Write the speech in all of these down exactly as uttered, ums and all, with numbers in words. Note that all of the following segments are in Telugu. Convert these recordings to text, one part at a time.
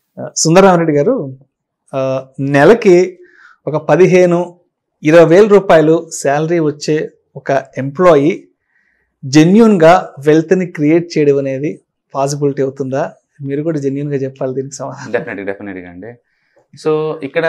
సుందర రామి రెడ్డి గారు, నెలకి ఒక పదిహేను ఇరవై వేల రూపాయలు శాలరీ వచ్చే ఒక ఎంప్లాయీ జెన్యున్గా వెల్త్ని క్రియేట్ చేయడం అనేది పాసిబిలిటీ అవుతుందా? మీరు కూడా జెన్యున్గా చెప్పాలి దీనికి సమాధానం. డెఫినెట్గా డెఫినెట్గా అండి. సో ఇక్కడ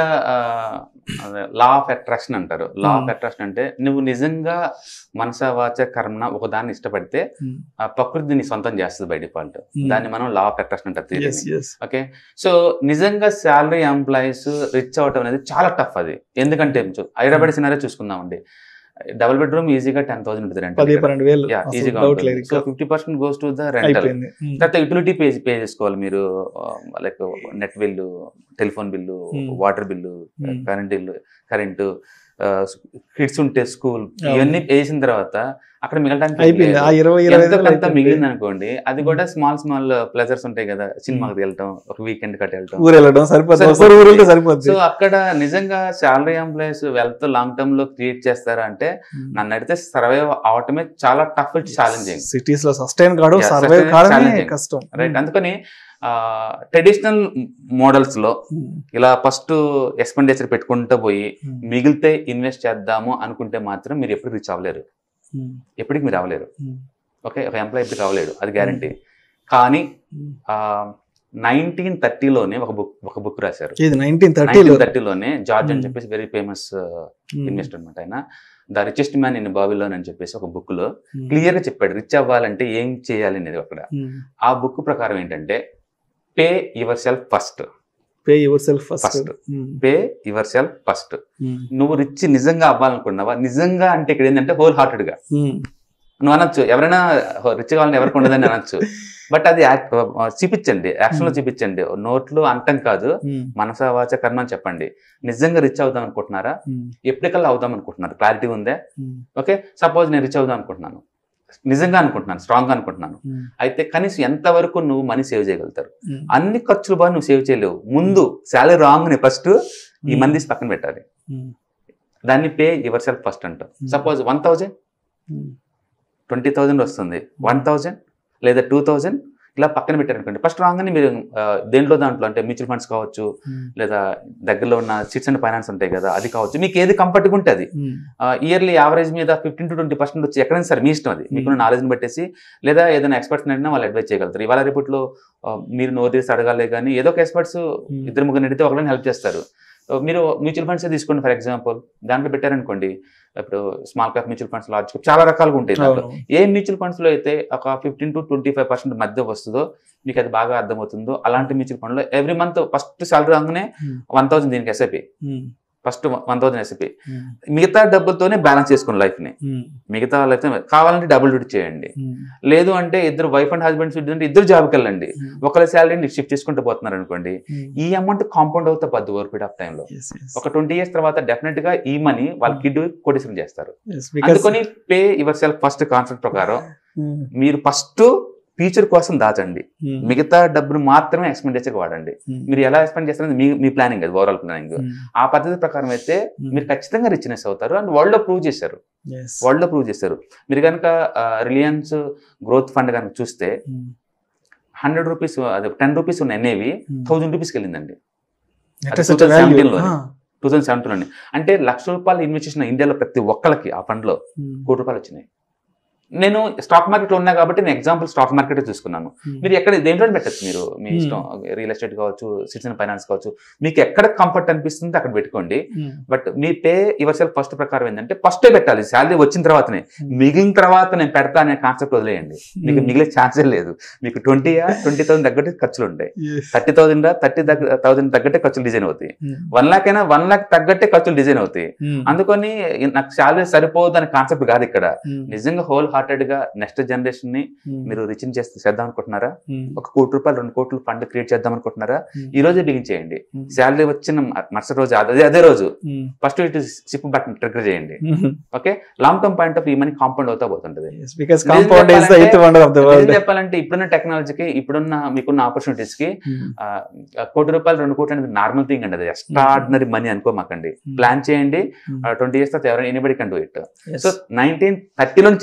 లా ఆఫ్ అట్రాక్షన్ అంటారు. లా ఆఫ్ అట్రాక్షన్ అంటే నువ్వు నిజంగా మనస వాచ కర్మన ఒక దాన్ని ఇష్టపడితే ఆ ప్రకృతి నీ సొంతం చేస్తుంది బై డిఫాల్ట్. దాన్ని మనం లా ఆఫ్ అట్రాక్షన్ అంటారు. ఓకే, సో నిజంగా శాలరీ ఎంప్లాయీస్ రిచ్ అవటం అనేది చాలా టఫ్. అది ఎందుకంటే హైదరాబాద్ సినారీ చూసుకుందామండి. డబుల్ బెడ్రూమ్ ఈజీగా టెన్ థౌసండ్ ఉంటుంది రెంట్, ఈజీగా ఉంటుంది. So fifty percent goes to the rental. తర్వాత యుటిలిటీ పే పే చేసుకోవాలి మీరు, like net bill, telephone bill, water bill, current bill, current, kids ఉంటే స్కూల్, ఇవన్నీ వేసిన తర్వాత అక్కడ మిగలడానికి ఎంతకంత మిగిలింది అనుకోండి. అది కూడా స్మాల్ స్మాల్ ప్లెజర్స్ ఉంటాయి కదా, సినిమాకి వెళ్ళటం, ఒక వీకెండ్ కట్ వెళ్ళటం. సో అక్కడ నిజంగా salary employees wealth long term లో క్రియేట్ చేస్తారా అంటే నన్ను అడిగితే సర్వైవ్ అవటమే చాలా టఫ్, ఛాలెంజింగ్. సిటీస్ లో సస్టైన్ కావడం సర్వైవ్ కావడమే కష్టం, రైట్? అందుకని ట్రెడిషనల్ మోడల్స్ లో ఇలా ఫస్ట్ ఎక్స్పెండిచర్ పెట్టుకుంటూ పోయి మిగిలితే ఇన్వెస్ట్ చేద్దాము అనుకుంటే మాత్రం మీరు ఎప్పుడు రీచ్ అవ్వలేరు, ఎప్పటికి మీరు అవ్వలేరు. ఓకే, ఒక ఎంప్లాయీ ఎప్పుడు అవ్వలేడు, అది గ్యారంటీ. కానీ నైన్టీన్ థర్టీలోనే ఒక బుక్ ఒక బుక్ రాశారు. నైన్టీన్ థర్టీలోనే జార్జ్ అని చెప్పేసి వెరీ ఫేమస్ ఇన్వెస్టర్ అనమాట. ఆయన the richest man in Babylon అని చెప్పేసి ఒక బుక్ లో క్లియర్ గా చెప్పాడు రిచ్ అవ్వాలంటే ఏం చేయాలి అనేది. అక్కడ ఆ బుక్ ప్రకారం ఏంటంటే pay yourself first, pay yourself first, pay yourself first. నువ్వు రిచ్ నిజంగా అవ్వాలనుకున్నావా? నిజంగా అంటే ఇక్కడ ఏంటంటే హోల్ హార్టెడ్ గా నువ్వు అనొచ్చు, ఎవరైనా రిచ్ కావాలని ఎవరికి ఉండదని అనొచ్చు. బట్ అది చూపించండి, యాక్షన్ లో చూపించండి, నోట్లు అంటం కాదు, మనస వాచ కర్మ అని చెప్పండి. నిజంగా రిచ్ అవుదాం అనుకుంటున్నారా? ఎప్పటికల్లా అవుదాం అనుకుంటున్నారు? క్లారిటీ ఉందే? ఓకే, సపోజ్ నేను రిచ్ అవుదాం అనుకుంటున్నాను, నిజంగా అనుకుంటున్నాను, స్ట్రాంగ్ గా అనుకుంటున్నాను. అయితే కనీసం ఎంత వరకు నువ్వు మనీ సేవ్ చేయగలుగుతారు? అన్ని ఖర్చులు బాగా నువ్వు సేవ్ చేయలేవు. ముందు శాలరీ రాంగ్ ని ఫస్ట్ ఈ మంది పక్కన పెట్టాలి. దాన్ని పే యువర్ సెల్ఫ్ ఫస్ట్ అంటారు. Suppose one thousand twenty thousand వస్తుంది, వన్ థౌజండ్ లేదా టూ థౌజండ్ ఇలా పక్కన పెట్టారనుకోండి. ఫస్ట్ రాగానే మీరు దేంట్లో దాంట్లో అంటే మ్యూచువల్ ఫండ్స్ కావచ్చు, లేదా దగ్గరలో ఉన్న చిట్స్ అండ్ ఫైనాన్స్ ఉంటాయి కదా, అది కావచ్చు. మీకు ఏది కంఫర్ట్గా ఉంటే అది. ఇయర్లీ యావరేజ్ మీద ఫిఫ్టీన్ టు ట్వంటీ పర్సెంట్ వచ్చి ఎక్కడైనా సరే మీ ఇష్టం, అది మీకున్న నాలెడ్జ్ని పెట్టేసి, లేదా ఏదైనా ఎక్స్పర్ట్స్ అడిగినా వాళ్ళు అడ్వైజ్ చేయగలుగుతారు. ఇవాళ రేపట్లో మీరు నోరు తీసి అడగాలి కానీ ఏదో ఒక ఎక్స్పర్ట్స్ ఇద్దరు ముగ్గురు అడిగితే ఒకరిని హెల్ప్ చేస్తారు. మీరు మ్యూచువల్ ఫండ్స్ తీసుకోండి ఫర్ ఎగ్జాంపుల్, దాంట్లో పెట్టారనుకోండి, ఇప్పుడు small cap mutual funds, large cap చాలా రకాలుగా ఉంటాయి. దాంట్లో ఏ మ్యూచువల్ ఫండ్స్ లో అయితే ఒక fifteen to twenty five percent మధ్య వస్తుందో, మీకు అది బాగా అర్థమవుతుందో, అలాంటి మ్యూచువల్ ఫండ్ లో ఎవ్రీ మంత్ ఫస్ట్ సాలరీ రాగానే వన్ థౌసండ్ దీనికి SIP, first one thousand SIP, మిగతా డబ్బులతోనే బ్యాలెన్స్ చేసుకోండి లైఫ్ ని. మిగతా లైఫ్ కావాలంటే డబుల్ డ్యూటీ చేయండి, లేదు అంటే ఇద్దరు వైఫ్ అండ్ హస్బెండ్స్ అంటే ఇద్దరు జాబ్కి వెళ్ళండి. ఒకరి శాలరీని షిఫ్ట్ చేసుకుంటూ పోతున్నారు అనుకోండి, ఈ అమౌంట్ కాంపౌండ్ అవుతా పద్దు ఓవర్ పీరియడ్ ఆఫ్ టైమ్ లో. ఒక ట్వంటీ ఇయర్స్ తర్వాత డెఫినెట్ గా ఈ మనీ వాళ్ళ కిడ్ కొటేషన్ చేస్తారు. అందుకని pay yourself first concept ప్రకారం మీరు ఫస్ట్ ఫ్యూచర్ కోసం దాచండి, మిగతా డబ్బును మాత్రమే ఎక్స్పెండిచర్ వాడండి. మీరు ఎలా ఎక్స్పెండ్ చేస్తారని మీ మీ ప్లానింగ్, అది ఓవరాల్ ప్లానింగ్. ఆ పద్ధతి ప్రకారం అయితే మీరు ఖచ్చితంగా రిచ్నెస్ అవుతారు. అండ్ వరల్డ్ లో ప్రూవ్ చేశారు, వరల్డ్ లో ప్రూవ్ చేశారు. మీరు కనుక రిలయన్స్ గ్రోత్ ఫండ్ కనుక చూస్తే హండ్రెడ్ రూపీస్ అదే టెన్ రూపీస్ ఉన్న ఎన్ఏవి థౌజండ్ రూపీస్కి వెళ్ళిందండి టూ థౌసండ్ సెవెంటీన్ లో టూ థౌసండ్ సెవెంటీన్ అంటే లక్ష రూపాయలు ఇన్వెస్ట్ చేసిన ఇండియాలో ప్రతి ఒక్కరికి ఆ ఫండ్ లో కోటి రూపాయలు వచ్చినాయి. నేను స్టాక్ మార్కెట్ లో ఉన్నా కాబట్టి నేను ఎగ్జాంపుల్ స్టాక్ మార్కెట్ చూసుకున్నాను. మీరు ఎక్కడ దేంట్లో పెట్టచ్చు, మీరు మీ ఇష్టం, రియల్ ఎస్టేట్ కావచ్చు, సిటిజన్ ఫైనాన్స్ కావచ్చు, మీకు ఎక్కడ కంఫర్ట్ అనిపిస్తుంది అక్కడ పెట్టుకోండి. బట్ మీ పే యువర్ సెల్ఫ్ ఫస్ట్ ప్రకారం ఏంటంటే ఫస్టే పెట్టాలి, శాలరీ వచ్చిన తర్వాతనే. మిగిలిన తర్వాత నేను పెడతా అనే కాన్సెప్ట్ వదిలేయండి, మీకు మిగిలే ఛాన్సే లేదు. మీకు ట్వంటీ ట్వంటీ థౌసండ్ తగ్గట్టు ఖర్చులు ఉంటాయి, థర్టీ థౌసండ్ థర్టీ థౌసండ్ తగ్గట్టే ఖర్చులు డిజైన్ అవుతాయి, వన్ లాక్ అయినా వన్ లాక్ తగ్గట్టే ఖర్చులు డిజైన్ అవుతాయి. అందుకని నాకు శాలరీ సరిపోదు అనే కాన్సెప్ట్ కాదు ఇక్కడ. నిజంగా హోల్ హార్టెడ్ గా నెక్స్ట్ జనరేషన్ ని మీరు రిచ్ చేస్తే చేద్దాం అనుకుంటున్నారా? ఒక కోటి రూపాయలు రెండు కోట్లు ఫండ్ క్రియేట్ చేద్దాం అనుకుంటున్నారా? ఈ రోజే బిగిన్ చేయండి. శాలరీ వచ్చిన మరుసటి రోజు అదే అదే రోజు ఫస్ట్ ఇటు సిప్ బటన్ ట్రిగర్ చేయండి. Okay, long term point of ఈ మనీ కాంపౌండ్ అవుతా పోతుంటది. చెప్పాలంటే ఇప్పుడున్న టెక్నాలజీకి, ఇప్పుడున్న మీకున్న ఆపర్చునిటీస్ కి కోటి రూపాయలు రెండు కోట్లు అనేది నార్మల్ థింగ్ అండి. అది ఎక్స్ట్రాడినరీ మనీ అనుకోమాకండి. ప్లాన్ చేయండి, ట్వంటీ ఇయర్స్ తర్వాత ఎవరైనా anybody can do it. So nineteen thirty నుంచి బుక్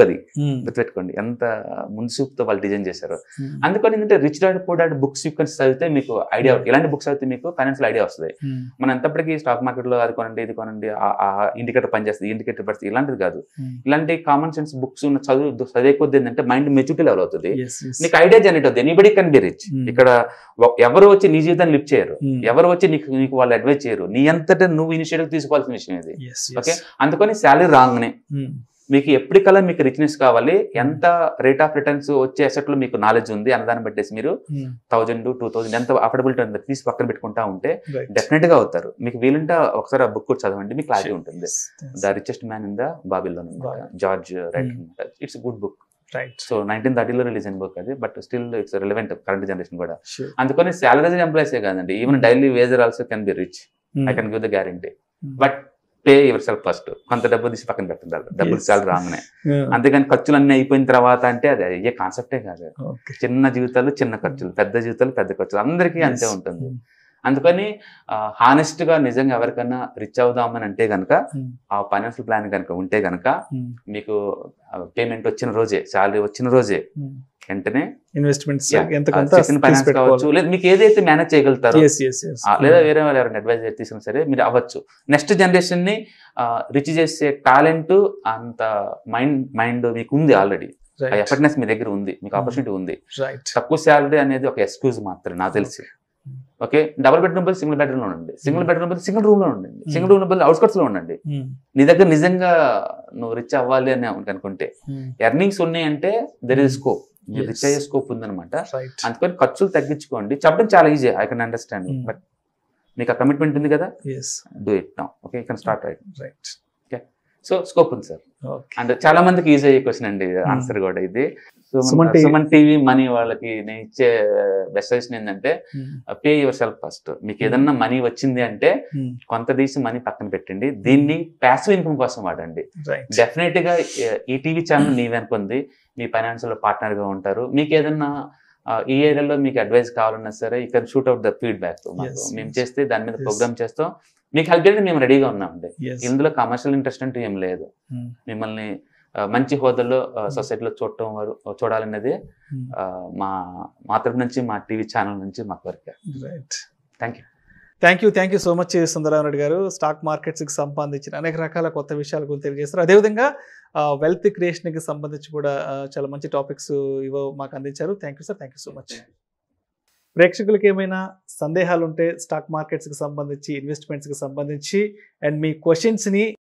అది గుర్తుపెట్టుకోండి ఎంత మున్సూపుతో వాళ్ళు డిజైన్ చేశారు. అందుకని ఏంటంటే rich dad poor dad books sequence చదివితే మీకు ఐడియా, ఇలాంటి బుక్స్ చదివితే మీకు ఫైనాన్షియల్ ఐడియా వస్తుంది. మనం ఎంతప్పటికీ స్టాక్ మార్కెట్ లో అది కొనండి ఇది కొనండి ఆ ఇండికేటర్ పనిచేస్తుంది ఇండికేటర్ పడుతుంది ఇలాంటిది కాదు. ఇలాంటి కామన్ సెన్స్ బుక్స్ ఉన్న చదువు చదివే కొద్ది ఏంటంటే మైండ్ మెచ్యూరిటీ లెవెల్ అవుతుంది, నీకు ఐడియా జనరేట్ అవుతుంది. Anybody can be rich. ఇక్కడ ఎవరు వచ్చి నీ జీవితాన్ని లిఫ్ట్ చేయరు, ఎవరు వచ్చి నీకు నీకు వాళ్ళు అడ్వైజ్ చేయరు, నీ అంతటా నువ్వు ఇనిషియేటివ్ తీసుకోవాల్సిన విషయం ఇది. ఓకే, అందుకని శాలరీ రాంగ్నే. మీకు ఎప్పటికల్లా మీకు రిచ్నెస్ కావాలి, ఎంత రేట్ ఆఫ్ రిటర్న్స్ వచ్చే అసెట్ లో మీకు నాలెడ్జ్ ఉంది అన్నదాన్ని బట్టేసి మీరు థౌజండ్ టూ థౌసండ్ ఎంత అఫోర్డబిలిటీ ఉంది తీసి పక్కన పెట్టుకుంటా ఉంటే డెఫినెట్ గా అవుతారు. మీకు వీలుంటే ఒకసారి ఆ బుక్ కూడా చదవండి, మీకు క్లారిటీ ఉంటుంది. The richest man in the Babylon George right, it's good book. So nineteen థర్టీలో రిలీజ్ అయిన బుక్ అది, but still it's relevant current generation కూడా. అందుకని సాలరీస్ ఎంప్లాయీసే కాదండి, even daily wager also can be rich, I can give the guarantee. But pay yourself first. కొంత డబ్బు తీసి పక్కన పెట్టండి, డబ్బులు సాలరీ రాగానే. అంతేగాని ఖర్చులు అన్ని అయిపోయిన తర్వాత అంటే అది అయ్యే కాన్సెప్టే కాదు. చిన్న జీవితాలు చిన్న ఖర్చులు, పెద్ద జీవితాలు పెద్ద ఖర్చులు, అందరికీ అంతే ఉంటుంది. అందుకని హానెస్ట్ గా నిజంగా ఎవరికైనా రిచ్ అవుదామని అంటే గనక ఆ ఫైనాన్షియల్ ప్లాన్ కనుక ఉంటే గనక మీకు పేమెంట్ వచ్చిన రోజే, శాలరీ వచ్చిన రోజే వెంటనే ఇన్వెస్ట్మెంట్స్ ఫైనాన్స్ కావచ్చు, లేదా మీకు ఏదైతే మేనేజ్ చేయగలుగుతారో, లేదా వేరే వాళ్ళు ఎవరైనా అడ్వైజ్ తీసుకున్నా సరే మీరు అవ్వచ్చు. నెక్స్ట్ జనరేషన్ ని రిచ్ చేసే టాలెంట్ అంత మైండ్ మైండ్ మీకు ఉంది ఆల్రెడీ, ఎఫర్ట్నెస్ మీ దగ్గర ఉంది, మీకు ఆపర్చునిటీ ఉంది. తక్కువ శాలరీ అనేది ఒక ఎక్స్క్యూజ్ మాత్రమే నాకు తెలిసి. ఓకే, డబుల్ బెడ్రూమ్ బదులు సింగిల్ బెడ్రూమ్ లో ఉండండి, సింగిల్ బెడ్రూమ్ బదులు సింగిల్ రూమ్ లో ఉండండి, సింగిల్ రూమ్ బదులు అవుట్స్కట్స్ లో ఉండండి. నీ దగ్గర నిజంగా నువ్వు రిచ్ అవ్వాలి అని అనుకుంటే, ఎర్నింగ్స్ ఉన్నాయి అంటే దెర్ ఇస్ స్కోప్, మీరు రిచ్ అయ్యే స్కోప్ ఉందన్నమాట. అందుకని ఖర్చులు తగ్గించుకోండి. చెప్పడం చాలా easy, I can understand, but మీకు ఆ కమిట్మెంట్ ఉంది కదా, do it now. Okay, you can start right. Right, okay. So scope ఉంది సార్. అండ్ చాలా మందికి ఈజీ అయ్యే క్వశ్చన్ అండి ఆన్సర్ కూడా ఇది. సుమన్ టీవీ మనీ వాళ్ళకి నేను ఇచ్చే బెస్ట్ సజెషన్ ఏంటంటే, పే యువర్ సెల్ఫ్ ఫస్ట్. మీకు ఏదన్నా మనీ వచ్చింది అంటే కొంత తీసి మనీ పక్కన పెట్టండి, దీన్ని ప్యాసివ్ ఇన్కమ్ కోసం వాడండి. డెఫినెట్ గా ఈ టీవీ ఛానల్ నీ వెనుకుంది, మీ ఫైనాన్షియల్ పార్ట్నర్ గా ఉంటారు. మీకు ఏదన్నా ఈ ఏరియాలో మీకు అడ్వైస్ కావాలన్నా సరే you can shoot out the feedback. మేము చేస్తే దాని మీద ప్రోగ్రామ్ చేస్తాం, మీకు హెల్ప్ చేయడానికి మేము రెడీగా ఉన్నామండి. ఇందులో కమర్షియల్ ఇంట్రెస్ట్ అంటూ ఏం లేదు. మిమ్మల్ని మంచి హోదాలో సొసైటీలో చూడటం వారు చూడాలనేది మా మా తరపు నుంచి, మా టీవీ ఛానల్ నుంచి మాకు వరకు. Right, thank you thank you thank you so much Sundara Reddy గారు. స్టాక్ మార్కెట్స్కి సంబంధించిన అనేక రకాల కొత్త విషయాల గురించి తెలియజేస్తారు. అదేవిధంగా వెల్త్ క్రియేషన్కి సంబంధించి కూడా చాలా మంచి టాపిక్స్ ఇవో మాకు అందించారు. Thank you sir, thank you so much. ప్రేక్షకులకి ఏమైనా సందేహాలు ఉంటే స్టాక్ మార్కెట్స్కి సంబంధించి, ఇన్వెస్ట్మెంట్స్కి సంబంధించి అండ్ మీ క్వశ్చన్స్ని